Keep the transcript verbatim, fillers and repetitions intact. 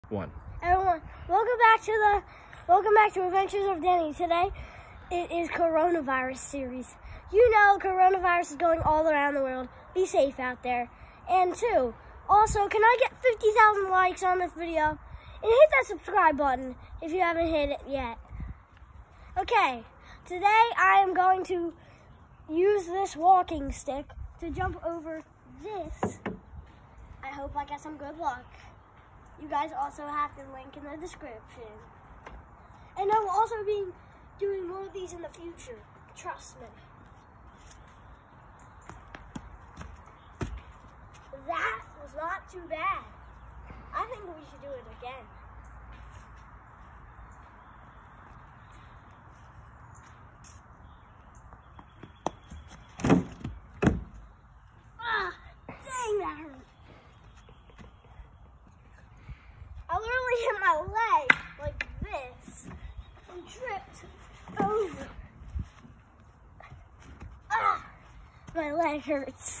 One. Everyone, welcome back to the welcome back to Adventures of Danny. Today it is coronavirus series. You know coronavirus is going all around the world. Be safe out there. And two, also, can I get fifty thousand likes on this video? And hit that subscribe button if you haven't hit it yet. Okay, today I am going to use this walking stick to jump over this. I hope I get some good luck. You guys also have the link in the description. And I will also be doing more of these in the future. Trust me. That was not too bad. I think we should do it again. Ah, dang, that hurt. I literally hit my leg like this and tripped over. Ah, my leg hurts.